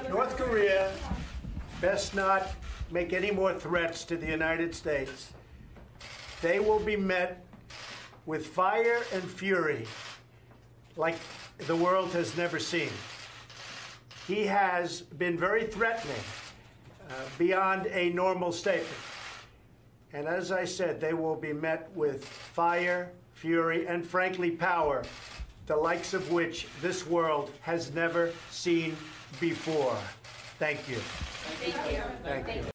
North Korea best not make any more threats to the United States. They will be met with fire and fury like the world has never seen. He has been very threatening beyond a normal statement. And as I said, they will be met with fire, fury, and frankly, power, the likes of which this world has never seen before. Thank you. Thank you. Thank you.